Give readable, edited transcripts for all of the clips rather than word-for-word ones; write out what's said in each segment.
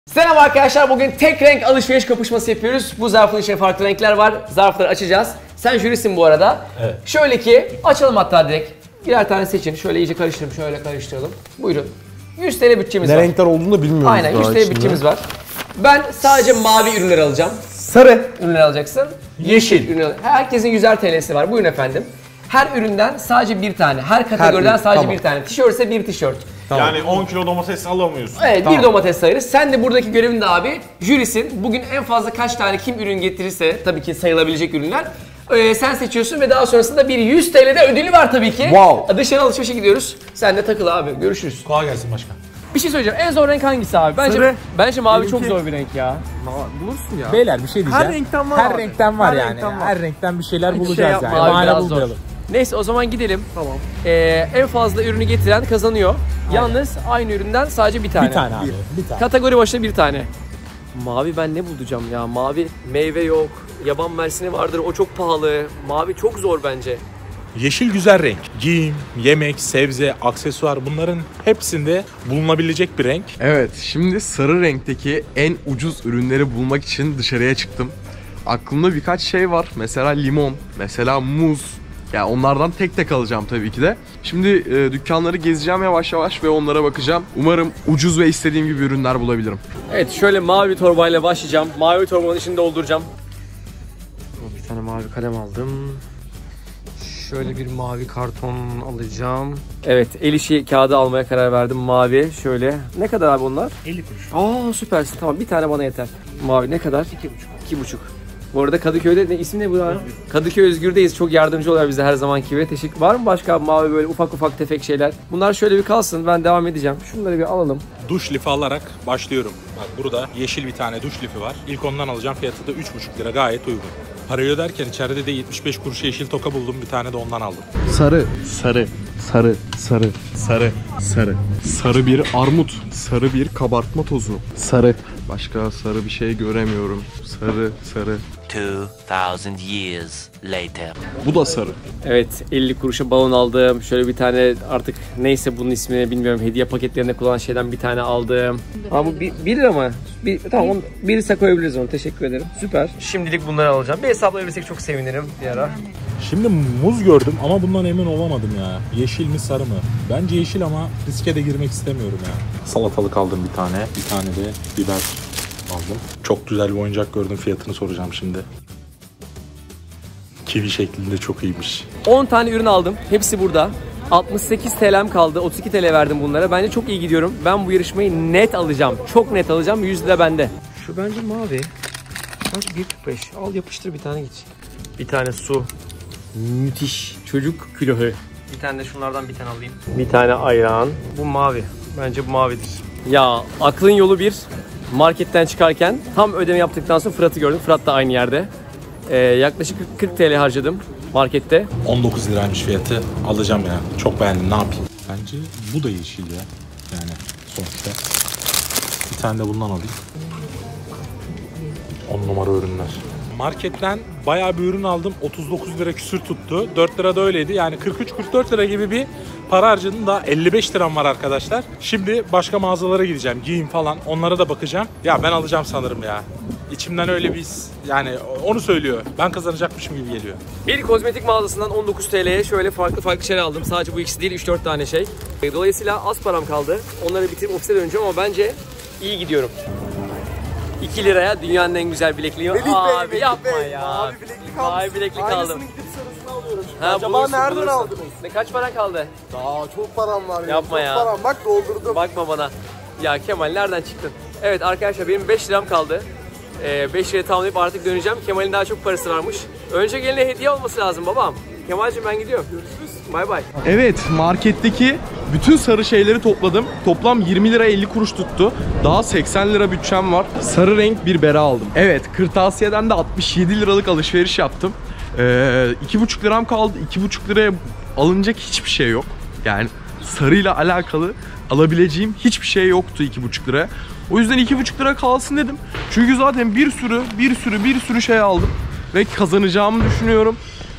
Selam arkadaşlar, bugün tek renk alışveriş kapışması yapıyoruz. Bu zarfın içinde farklı renkler var. Zarfları açacağız. Sen jürisin bu arada. Evet. Şöyle ki açalım hatta direkt. Birer tane seçin. Şöyle iyice karıştıralım. Şöyle karıştıralım. Buyurun. 100 TL bütçemiz var. Ne renkler olduğunu da bilmiyoruz. Aynen 100 TL bütçemiz var. Ben sadece mavi ürünler alacağım. Sarı ürünler alacaksın. Yeşil ürünler. Herkesin 100'er TL'si var. Buyurun efendim. Her üründen sadece bir tane. Her kategoriden sadece bir tane. Tişört ise bir tişört. Tamam. Yani 10 kilo domates alamıyorsun. Evet, tamam. Bir domates sayarız. Sen de buradaki görevin de abi jürisin. Bugün en fazla kaç tane kim ürün getirirse, tabii ki sayılabilecek ürünler, sen seçiyorsun ve daha sonrasında bir 100 TL'de ödülü var tabii ki. Wow. Dışarı alışverişe gidiyoruz. Sen de takıl abi. Görüşürüz. Kolay gelsin başkan. Bir şey söyleyeceğim. En zor renk hangisi abi? Bence mavi çok zor bir renk ya. Bulursun ya. Beyler bir şey diyeceğim. Her renkten var. Her renkten var Her yani. renkten var. Her renkten bir şeyler Hiç şey bulacağız yapma yani. abi, Bahane biraz zor. bulmayalım. Neyse o zaman gidelim. Tamam. En fazla ürünü getiren kazanıyor. Yalnız aynı üründen sadece bir tane. Bir tane abi. Bir tane. Kategori başına bir tane. Mavi ben ne bulacağım ya? Mavi meyve yok. Yaban mersini vardır, o çok pahalı. Mavi çok zor bence. Yeşil güzel renk. Giyim, yemek, sebze, aksesuar bunların hepsinde bulunabilecek bir renk. Evet, şimdi sarı renkteki en ucuz ürünleri bulmak için dışarıya çıktım. Aklımda birkaç şey var. Mesela limon, mesela muz. Yani onlardan tek tek alacağım tabii ki de. Şimdi dükkanları gezeceğim yavaş yavaş ve onlara bakacağım. Umarım ucuz ve istediğim gibi ürünler bulabilirim. Evet, şöyle mavi torbayla başlayacağım. Mavi torbanın içini dolduracağım. Bir tane mavi kalem aldım. Şöyle bir mavi karton alacağım. Evet, el işi kağıdı almaya karar verdim. Mavi şöyle. Ne kadar abi onlar? 50 kuruş. Aa süpersin. Tamam, bir tane bana yeter. Mavi ne kadar? 2,5. Bu arada Kadıköy'de ismi ne bu abi? Kadıköy Özgür'deyiz. Çok yardımcı oluyor bize her zamanki gibi. Teşekkür. Var mı başka mavi böyle ufak ufak tefek şeyler? Bunlar şöyle bir kalsın. Ben devam edeceğim. Şunları bir alalım. Duş lifi alarak başlıyorum. Bak burada yeşil bir tane duş lifi var. İlk ondan alacağım, fiyatı da 3,5 lira, gayet uygun. Parayı öderken içeride de 75 kuruş yeşil toka buldum, bir tane de ondan aldım. Sarı, sarı, sarı, sarı, sarı, sarı. Sarı bir armut, sarı bir kabartma tozu. Sarı. Başka sarı bir şey göremiyorum. Sarı, sarı. 2000 years later. Bu da sarı. Evet, 50 kuruşa balon aldım. Şöyle bir tane artık neyse bunun ismini bilmiyorum. Hediye paketlerinde kullanılan şeyden bir tane aldım. Aa bu 1 lira mı? Tamam, birisi koyabiliriz onu. Teşekkür ederim. Süper. Şimdilik bunları alacağım. Bir hesaplayabilirsek çok sevinirim bir ara. Şimdi muz gördüm ama bundan emin olamadım ya. Yeşil mi sarı mı? Bence yeşil ama riske de girmek istemiyorum ya. Salatalık aldım bir tane de biber aldım. Çok güzel bir oyuncak gördüm, fiyatını soracağım şimdi. Kivi şeklinde, çok iyiymiş. 10 tane ürün aldım. Hepsi burada. 68 TL'm kaldı. 32 TL verdim bunlara. Bence çok iyi gidiyorum. Ben bu yarışmayı net alacağım. Çok net alacağım. 100 lira bende. Şu bence mavi. Bak 1,45. Al yapıştır bir tane git. Bir tane su. Müthiş. Çocuk külahı. Bir tane de şunlardan bir tane alayım. Bir tane ayran. Bu mavi. Bence bu mavidir. Ya aklın yolu bir. Marketten çıkarken tam ödeme yaptıktan sonra Fırat'ı gördüm. Fırat da aynı yerde. Yaklaşık 40 TL harcadım markette. 19 liraymış fiyatı, alacağım ya. Çok beğendim, ne yapayım. Bence bu da yeşil ya. Yani sonuçta. Bir tane de bundan alayım. 10 numara ürünler. Marketten bayağı bir ürün aldım. 39 lira küsür tuttu. 4 lira da öyleydi. Yani 43-44 lira gibi bir para harcadım. Da 55 liram var arkadaşlar. Şimdi başka mağazalara gideceğim. Giyim falan. Onlara da bakacağım. Ya ben alacağım sanırım ya. İçimden öyle bir his. Yani onu söylüyor. Ben kazanacakmışım gibi geliyor. Bir kozmetik mağazasından 19 TL'ye şöyle farklı şeyler aldım. Sadece bu ikisi değil, 3-4 tane şey. Dolayısıyla az param kaldı. Onları bitirip ofise döneceğim ama bence iyi gidiyorum. 2 liraya dünyanın en güzel bilekliği. Abi yapma ya. Mavi bileklik aldım. Mavi bileklik aldım. Aynısını gidip sarısını alıyorum. Ha, Acaba bulursun, nereden bulursun. aldınız? Ne kaç paran kaldı? Daha çok param var. Yapma çok ya. Param. Bak doldurdum. Bakma bana. Ya Kemal nereden çıktın? Evet arkadaşlar, benim 5 liram kaldı. 5 lirayı tamamlayıp artık döneceğim. Kemal'in daha çok parası varmış. Önce geline hediye olması lazım babam. Kemal'cim ben gidiyorum. Görüşürüz. Bay bay. Evet, marketteki bütün sarı şeyleri topladım. Toplam 20 lira 50 kuruş tuttu. Daha 80 lira bütçem var. Sarı renk bir bere aldım. Evet, kırtasiyeden de 67 liralık alışveriş yaptım. 2,5 liram kaldı. 2,5 liraya alınacak hiçbir şey yok. Yani sarıyla alakalı alabileceğim hiçbir şey yoktu 2,5 liraya. O yüzden 2,5 lira kalsın dedim. Çünkü zaten bir sürü şey aldım. Ve kazanacağımı düşünüyorum.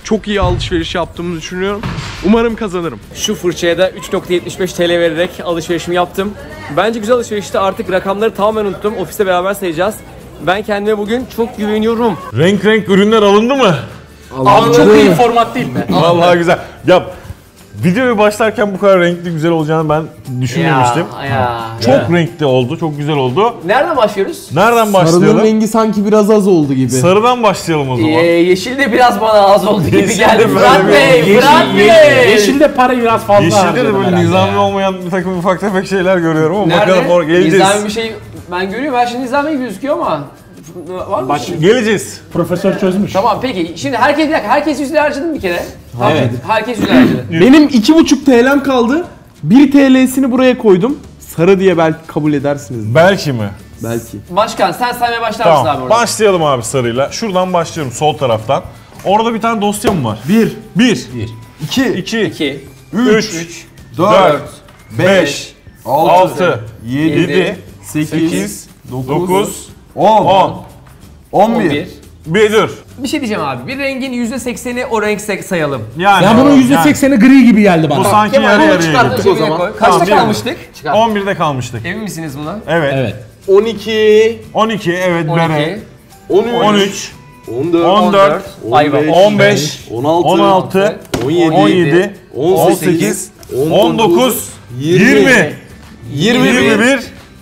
Çok iyi alışveriş yaptığımı düşünüyorum. Umarım kazanırım. Şu fırçaya da 3.75 TL vererek alışverişimi yaptım. Bence güzel alışverişti. Artık rakamları tamamen unuttum. Ofiste beraber sayacağız. Ben kendime bugün çok güveniyorum. Renk ürünler alındı mı? Abi çok iyi format değil mi? Vallahi güzel. Ya videoya başlarken bu kadar renkli güzel olacağını ben düşünmemiştim. Çok renkli oldu, çok güzel oldu. Nereden başlıyoruz? Nereden başlayalım? Sarının rengi sanki biraz az oldu gibi. Sarıdan başlayalım o zaman. Yeşil de biraz bana az oldu gibi Yeşil geldi. de Fırat böyle Bey, Fırat Bey. Yeşilde para biraz fazla Yeşilde de harcadım böyle herhalde nizami ya. olmayan bir takım ufak tefek şeyler görüyorum ama Nerede? bakalım oraya geleceğiz. Nizami bir şey ben görüyorum. Her şey nizami gözüküyor ama. Var mı? Geleceğiz. Profesör çözmüş. Tamam peki. Şimdi herkes 100 lira harcadı mı bir kere? Evet. Herkes 100 lira harcadı. Benim 2,5 TL'm kaldı. 1 TL'sini buraya koydum. Sarı diye belki kabul edersiniz. Belki mi? Belki. Başkan sen saymaya başlar mısın abi Tamam. orada? Başlayalım abi sarıyla. Şuradan başlıyorum sol taraftan. Orada bir tane dosyam var. 1 2, 2 2, 3 4, 5 6 7 8, 9 10, 10 11. Bir dur. Bir şey diyeceğim abi. Bir rengin %80'i o renk sayalım. Yani Ya bunun %80'i gri gibi geldi bu bana. sanki Kemal yarı bunu yarıya çıkartın gitti. cebine koy. Kaçta Tamam, kalmıştık? Çıkar. 11'de kalmıştık. Emin misiniz buna? Evet. Evet. 12, 12 evet 12, 13, 13 14, 14 Ayva. 15 16, 16 17 18 19 20 21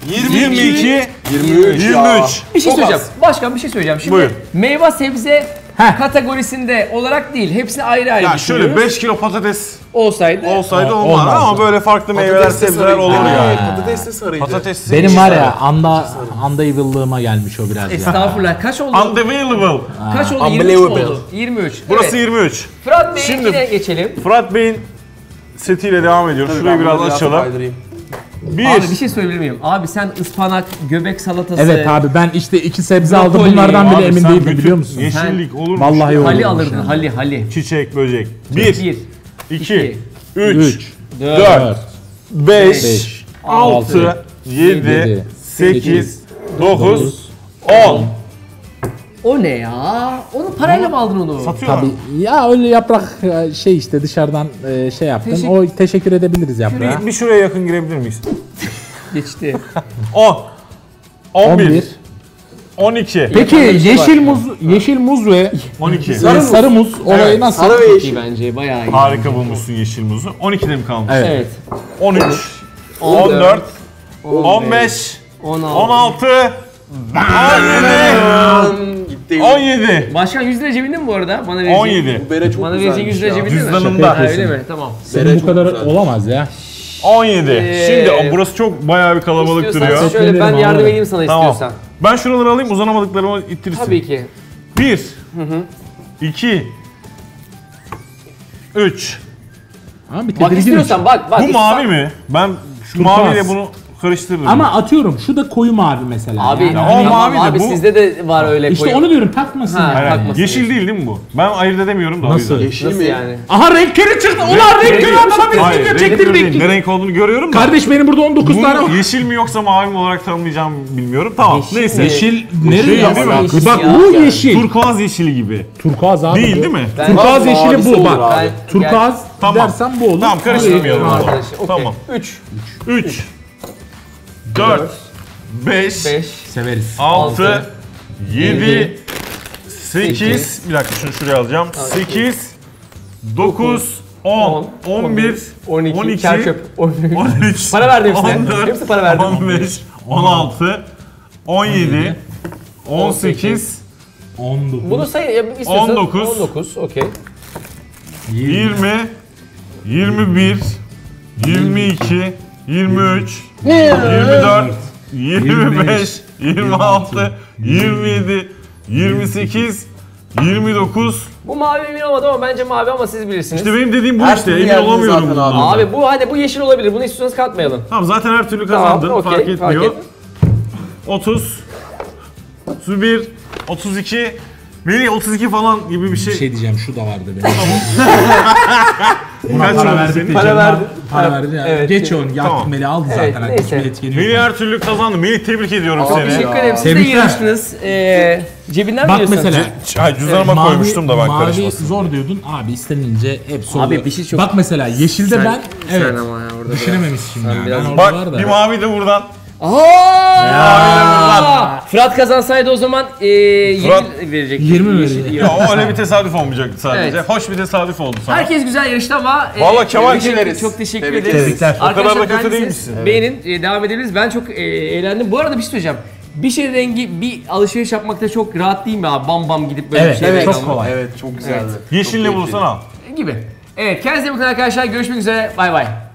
22 23 Bir şey söyleyeceğim. Başkan bir şey söyleyeceğim. Şimdi Buyur. meyve sebze kategorisinde olarak değil. Hepsini ayrı ayrı Ya düşünüyoruz. şöyle 5 kilo patates olsaydı. olsaydı olmaz olmazdı. ama böyle farklı meyveler sebzeler olur yani. Patates de sarıydı. Patates Benim var ya anda evil'lığıma gelmiş o biraz ya. Estağfurullah. Kaç oldu? unavailable. Kaç oldu? 23 oldu. 23. Burası Evet. 23. Fırat Bey'in Şimdi- yine geçelim. Fırat Bey'in setiyle devam ediyor. Şurayı biraz açalım. Abi bir şey söyleyebilir miyim? Abi sen ıspanak, göbek salatası, Evet abi ben işte 2 sebze aldım. Brokoli. Bunlardan bile Abi emin sen değildim bütün biliyor musun? Yeşillik olur mu? Vallahi olur. hali alırdın. Hali. Çiçek, böcek. 1, 1, 2, 3, 3, 4, 5, 5, 6, 7, 8, 9, 10. O ne ya? Onu parayla mı aldın onu? Satıyorlar. Tabii ya öyle yaprak şey işte dışarıdan şey yaptım. O teşekkür edebiliriz yaprağa. Bir şuraya yakın girebilir miyiz? Geçti. 10, 11, 11. 12, Peki yeşil muz ve 12. sarı muz olayı Evet, nasıl? Sarı ve İyi yeşil. bence bayağı iyi. Harika bulmuşsun yeşil muzu. 12'de mi kalmış? Evet. Evet. 13, 14, 15, 16, 17, Başkan 100 lira cebinde mi bu arada? Bana verecek. 17, Bere çok Bana verecek 100 lira cebinde mi? Cüzdanımda. Ha, öyle mi? Tamam. Senin bu kadar olamaz ya. 17. Şimdi burası çok bayağı bir kalabalık İstiyorsan duruyor. şöyle ben Ederim yardım abi. edeyim sana Tamam. istiyorsan. Ben şuraları alayım, uzanamadıklarımı ittirsin. Tabii ki. 1, 2, 3. Abi Bak tedirginim. istiyorsan bak. Bu mavi mi? Ben şu Turkuaz. maviyle bunu karıştırırım. Ama atıyorum şu da koyu mavi mesela. Abi yani. o tamam mavi de abi bu- sizde de var öyle İşte koyu. onu diyorum takmasın. Ha, yani. Hayır, takmasın yeşil değil mi bu? Ben ayırt edemiyorum da o Nasıl? yüzden. Yeşil Nasıl mi? yani? Aha renk körü çıktı. Ulan renk körü adama biz Hayır, video renk körü değil. çektirdik. Ne renk olduğunu görüyorum da. Kardeş benim burada 19 Bunu tane var. yeşil mi yoksa mavi mi olarak tanımlayacağımı bilmiyorum. Tamam, Yeşil neyse. mi? Yeşil Değil nereye mi? alakası? Bak Ya, bu yani. yeşil. Turkuaz yeşili gibi. Turkuaz abi. Değil bu. değil mi? Turkuaz yeşili mavisi bu olur bak. abi. Turkuaz Tamam. dersen bu olur. Tamam, karıştırmayalım. o zaman. Arkadaşı. Okey. Tamam. 3, 3, 4, 5, 5, Severiz. 6, 7, 7, 8, bir dakika şunu şuraya alacağım. 8, 9, 10, 11, 12, kerçöp, 13, Para verdi hepsine. 14, Hepsi para verdi. 15, 16, 17, 18, 19. Bunu say istiyorsan 19, 19 okey. 20, 21, 22, 23, 24, 25, 26, 27, 28, 29. Bu mavi emin olmadım ama bence mavi ama siz bilirsiniz. İşte benim dediğim bu Her işte. türlü Emin yerdiniz olamıyorum zaten bundan. abi. Abi bu hadi bu yeşil olabilir. Bunu istiyorsanız katmayalım. Tamam zaten her türlü Tamam, kazandın. okey, fark etmiyor. fark 30, 31, 32, Melih 32 falan gibi bir Bir şey. şey diyeceğim şu da vardı benim. Kaç para oldu verdik senin? diyeceğim. Para verdi. para verdi. Yani. Evet. Geç onu. Yaptık Tamam. Melih aldı Evet, zaten. neyse. Melih etkileniyor. Melih her türlü kazandı. Melih tebrik ediyorum Çok seni. teşekkür ederim. Siz de Tebrikler. yarıştınız. Cebinden mi Bak diyorsun? mesela. Cüzdanıma koymuştum da ben mavi karışmasın. zor diyordun. Abi istenince hep solda. Abi bir şey çok... Bak mesela yeşilde ben evet. Sen ama ya orada Düşünememişsin yani. biraz- Ben orada var Bak da. bir mavi de buradan. Fırat kazansaydı o zaman 20 Fırat- verecek. 20 mi Yeşil- verecek? Ya o öyle bir tesadüf olmayacaktı sadece. Evet. Hoş bir tesadüf oldu sana. Herkes güzel yarıştı ama Vallahi Kemal çok teşekkür Tebrik ederiz. Tebrikler. O kadar da Arkadaşlar kötü beğendiyseniz değilmişsin. beğenin, devam edebiliriz. Ben çok eğlendim. Bu arada bir şey söyleyeceğim. Bir şey rengi, bir alışveriş yapmakta çok rahat değil mi abi? Bam bam gidip böyle Evet, bir şey evet, rengi çok almak. kolay. Evet çok güzeldi. Yeşille bulursan al. Gibi. Evet, kendinize iyi bakın arkadaşlar. Görüşmek üzere. Bay bay.